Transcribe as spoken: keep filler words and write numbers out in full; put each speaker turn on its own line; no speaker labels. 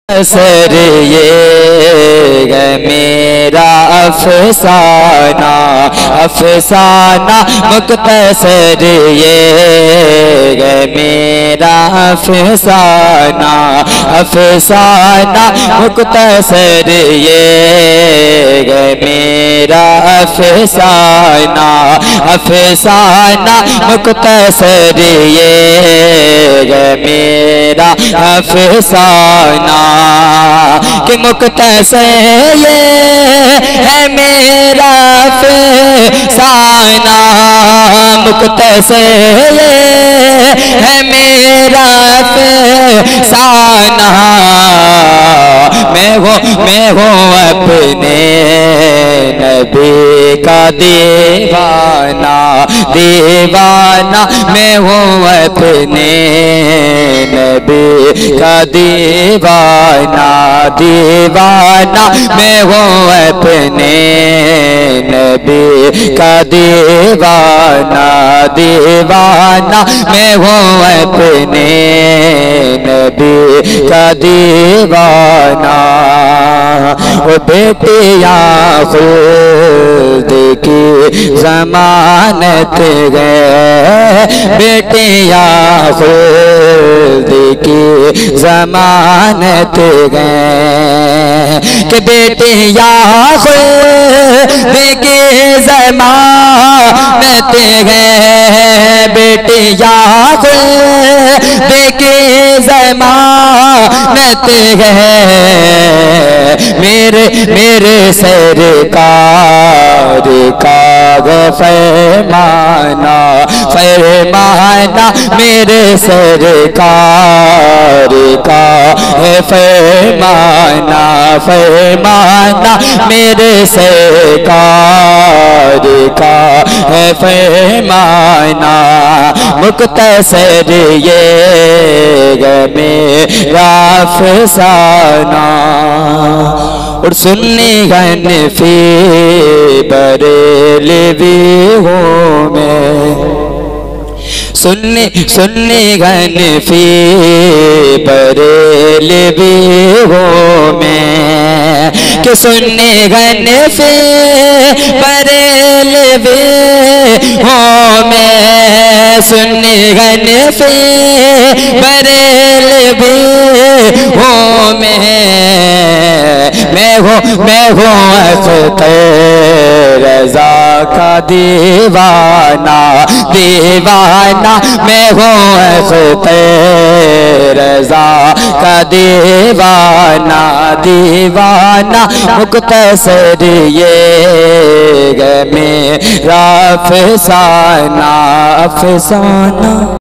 سر یہ ہے میرا افسانہ افسانہ مختصر یہ ہے میرا افسانہ افسانہ مختصر یہ ہے میرا افسانہ افسانہ مختصر یہ ہے میرا افسانہ کہ مختصر یہ ہے میرا افسانہ مختصر یہ ہے میرا افسانہ میں ہوں میں ہوں اپنے نبی کا دیوانہ دیوانہ میں ہوں اپنے نبی کا دیوانہ دیوانہ میں ہوں اپنے نبی کا دیوانہ دیوانہ میں ہوں اپنے نبی کا دیوانہ وہ بیٹیاں خلد کی ضمانت گئے بیٹیاں خلد کی ضمانت گئے کہ بیٹیاں خلد کی ضمانت گئے بیٹیاں خلد کی ضمانت گئے میرے میرے سرکار کا فرمانا فرمانا میرے سرکار کا فرمانا فرمانا میرے سرکار کا فرمانا مختصر یہ ہے میرا افسانہ اور سنی حنفی بریلوی ہوں میں سنی سنی حنفی بریلوی ہوں میں کہ سنی حنفی بریلوی ہوں میں سنی حنفی بریلوی ہوں میں میں ہوں میں ہوں اختر رضا کا دیوانہ دیوانہ میں ہوں اختر رضا کا دیوانہ دیوانہ مختصر یہ ہے میرا افسانہ افسانہ